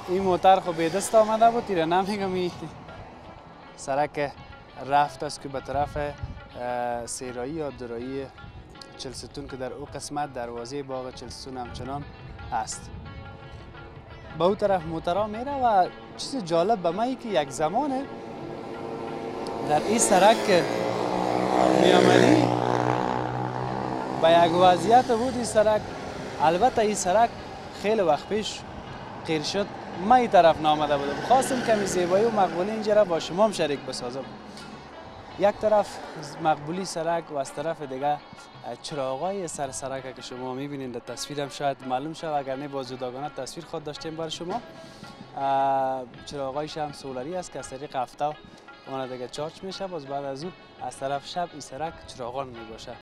این موتر خب به دست آمده بود، تیره نمیگم این سرک رفت است که به طرف سیرایی یا دوراهی چهلستون که در او قسمت دروازه باغ چهلستون همچنان است. به او طرف موترها میره و چیز جالب به من که یک زمانه در این سرک میامدی به یک وضعیت بود این سرک. البته این سرک خیلی وقت پیش قیر شد، من این طرف نامده بودم، خواستم کمی زیبایی و مقبولی اینجا را با شما هم شریک بسازم. یک طرف مقبولی سرک و از طرف دیگه چراغای سر سرک که شما میبینید در تصویرم شاید معلوم شد، اگر نه با جداگانه تصویر خود داشتیم برای شما. چراغایش هم سولاری است که از طریق هفته اون دیگه چارج میشه، باز بعد از اون از طرف شب این سرک چراغان میباشه.